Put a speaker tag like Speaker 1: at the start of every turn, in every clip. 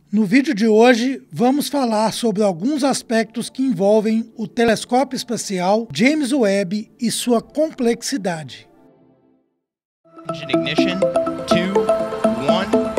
Speaker 1: No vídeo de hoje, vamos falar sobre alguns aspectos que envolvem o telescópio espacial James Webb e sua complexidade.
Speaker 2: Ignition, 2, 1.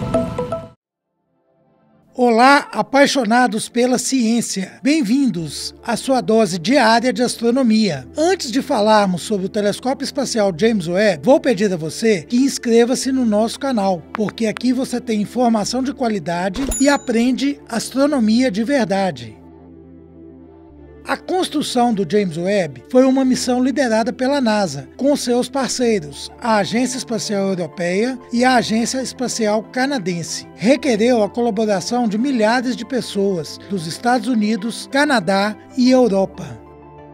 Speaker 1: Olá, apaixonados pela ciência! Bem-vindos à sua dose diária de astronomia. Antes de falarmos sobre o telescópio espacial James Webb, vou pedir a você que inscreva-se no nosso canal, porque aqui você tem informação de qualidade e aprende astronomia de verdade. A construção do James Webb foi uma missão liderada pela NASA, com seus parceiros, a Agência Espacial Europeia e a Agência Espacial Canadense. Requereu a colaboração de milhares de pessoas dos Estados Unidos, Canadá e Europa.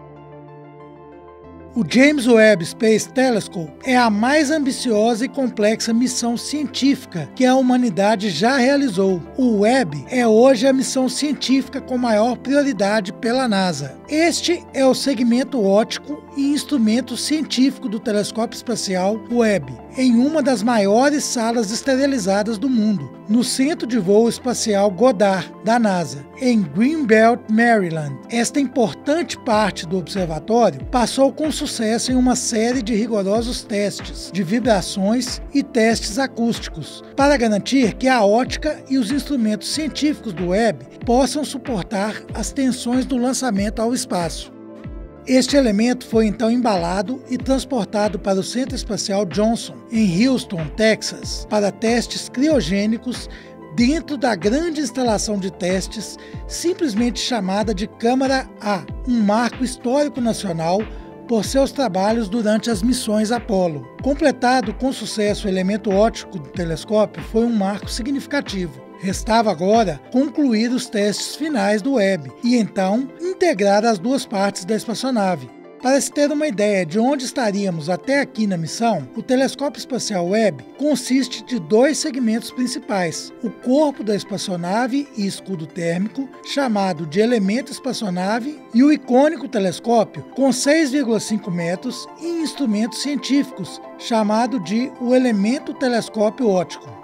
Speaker 1: O James Webb Space Telescope é a mais ambiciosa e complexa missão científica que a humanidade já realizou. O Webb é hoje a missão científica com maior prioridade pela NASA. Este é o segmento óptico e instrumento científico do telescópio espacial Webb, em uma das maiores salas esterilizadas do mundo, no Centro de Voo Espacial Goddard, da NASA, em Greenbelt, Maryland. Esta importante parte do observatório passou com sucesso em uma série de rigorosos testes de vibrações e testes acústicos, para garantir que a ótica e os instrumentos científicos do Webb possam suportar as tensões do lançamento ao espaço. Este elemento foi então embalado e transportado para o Centro Espacial Johnson, em Houston, Texas, para testes criogênicos dentro da grande instalação de testes, simplesmente chamada de Câmara A, um marco histórico nacional por seus trabalhos durante as missões Apollo. Completado com sucesso o elemento óptico do telescópio foi um marco significativo. Restava agora concluir os testes finais do Webb e então integrar as duas partes da espaçonave. Para se ter uma ideia de onde estaríamos até aqui na missão, o telescópio espacial Webb consiste de dois segmentos principais: o corpo da espaçonave e escudo térmico, chamado de elemento espaçonave, e o icônico telescópio com 6,5 metros e instrumentos científicos, chamado de o elemento telescópio óptico.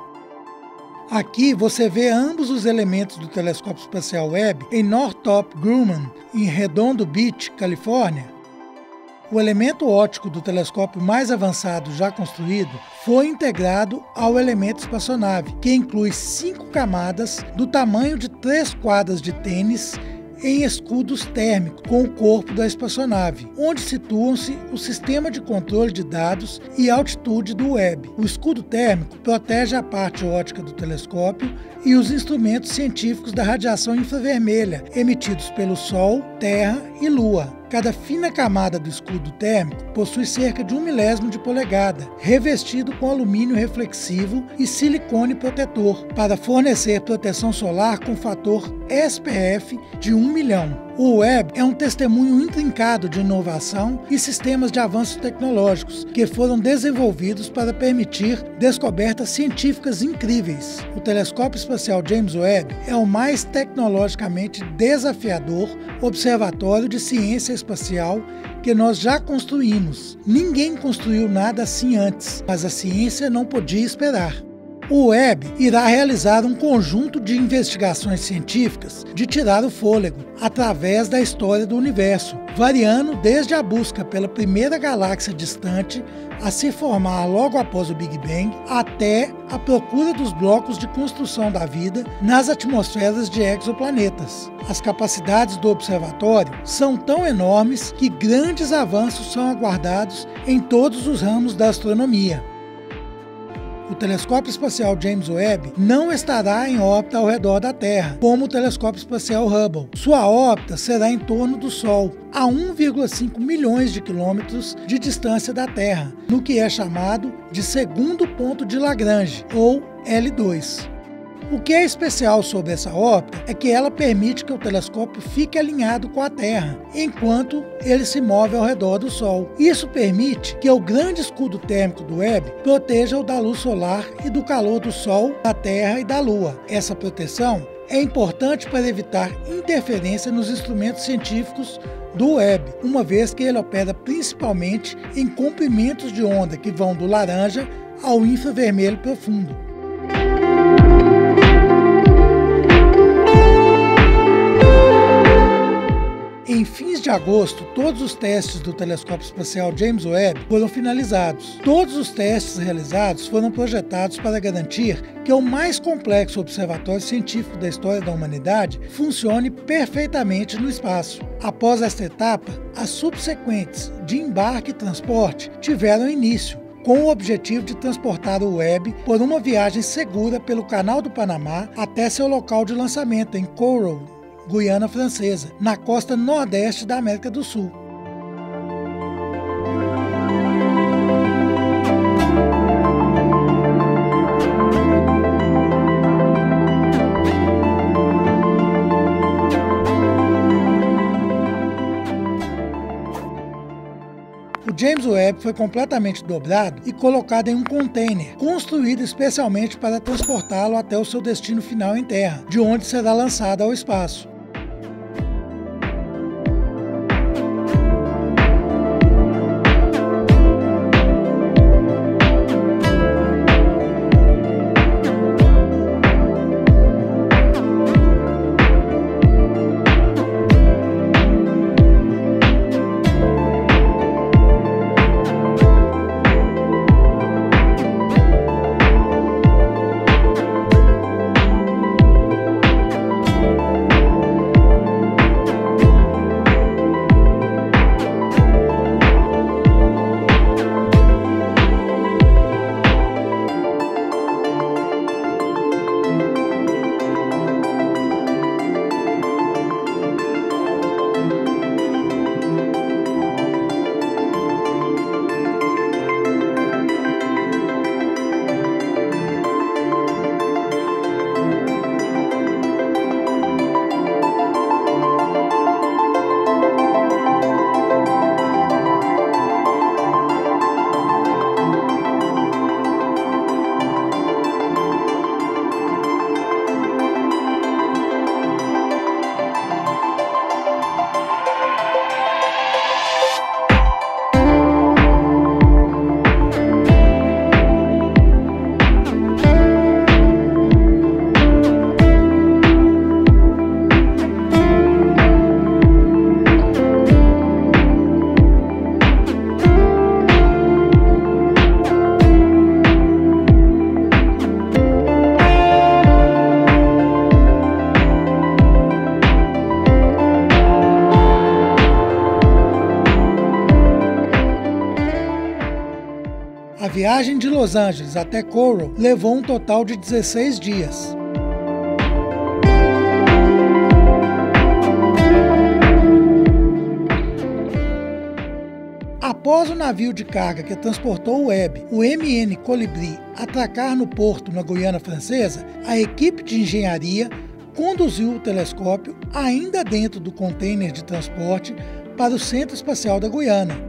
Speaker 1: Aqui você vê ambos os elementos do telescópio espacial Webb em Northrop Grumman, em Redondo Beach, Califórnia. O elemento óptico do telescópio mais avançado já construído foi integrado ao elemento espaçonave, que inclui 5 camadas do tamanho de 3 quadras de tênis em escudos térmicos com o corpo da espaçonave, onde situam-se o sistema de controle de dados e altitude do Webb. O escudo térmico protege a parte óptica do telescópio e os instrumentos científicos da radiação infravermelha emitidos pelo Sol, Terra e Lua. Cada fina camada do escudo térmico possui cerca de 1 milésimo de polegada, revestido com alumínio reflexivo e silicone protetor, para fornecer proteção solar com fator SPF de 1 milhão. O Webb é um testemunho intrincado de inovação e sistemas de avanços tecnológicos que foram desenvolvidos para permitir descobertas científicas incríveis. O telescópio espacial James Webb é o mais tecnologicamente desafiador observatório de ciência espacial que nós já construímos. Ninguém construiu nada assim antes, mas a ciência não podia esperar. O Webb irá realizar um conjunto de investigações científicas de tirar o fôlego através da história do universo, variando desde a busca pela primeira galáxia distante a se formar logo após o Big Bang, até a procura dos blocos de construção da vida nas atmosferas de exoplanetas. As capacidades do observatório são tão enormes que grandes avanços são aguardados em todos os ramos da astronomia. O telescópio espacial James Webb não estará em órbita ao redor da Terra, como o telescópio espacial Hubble. Sua órbita será em torno do Sol, a 1,5 milhões de quilômetros de distância da Terra, no que é chamado de segundo ponto de Lagrange, ou L2. O que é especial sobre essa órbita é que ela permite que o telescópio fique alinhado com a Terra, enquanto ele se move ao redor do Sol. Isso permite que o grande escudo térmico do Webb proteja-o da luz solar e do calor do Sol, da Terra e da Lua. Essa proteção é importante para evitar interferência nos instrumentos científicos do Webb, uma vez que ele opera principalmente em comprimentos de onda que vão do laranja ao infravermelho profundo. de agosto, todos os testes do telescópio espacial James Webb foram finalizados. Todos os testes realizados foram projetados para garantir que o mais complexo observatório científico da história da humanidade funcione perfeitamente no espaço. Após esta etapa, as subsequentes de embarque e transporte tiveram início, com o objetivo de transportar o Webb por uma viagem segura pelo Canal do Panamá até seu local de lançamento em Kourou, Guiana Francesa, na costa nordeste da América do Sul. O James Webb foi completamente dobrado e colocado em um container, construído especialmente para transportá-lo até o seu destino final em terra, de onde será lançado ao espaço. A viagem de Los Angeles até Kourou levou um total de 16 dias. Após o navio de carga que transportou o Webb, o MN Colibri, atracar no porto na Guiana Francesa, a equipe de engenharia conduziu o telescópio, ainda dentro do container de transporte, para o Centro Espacial da Guiana.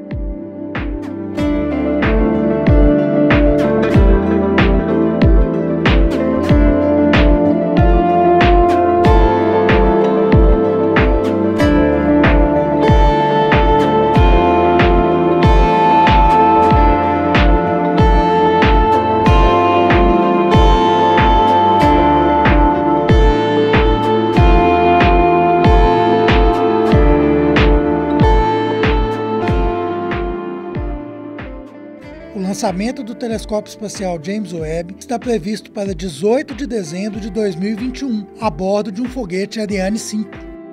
Speaker 1: O lançamento do telescópio espacial James Webb está previsto para 18 de dezembro de 2021, a bordo de um foguete Ariane 5.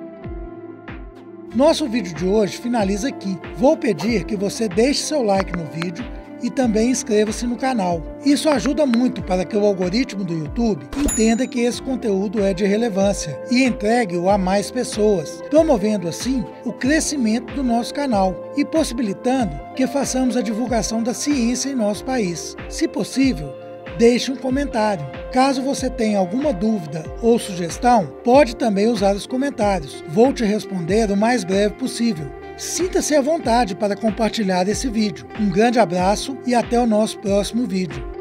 Speaker 1: Nosso vídeo de hoje finaliza aqui. Vou pedir que você deixe seu like no vídeo e também inscreva-se no canal. Isso ajuda muito para que o algoritmo do YouTube entenda que esse conteúdo é de relevância e entregue-o a mais pessoas, promovendo assim o crescimento do nosso canal e possibilitando que façamos a divulgação da ciência em nosso país. Se possível, deixe um comentário. Caso você tenha alguma dúvida ou sugestão, pode também usar os comentários. Vou te responder o mais breve possível. Sinta-se à vontade para compartilhar esse vídeo. Um grande abraço e até o nosso próximo vídeo.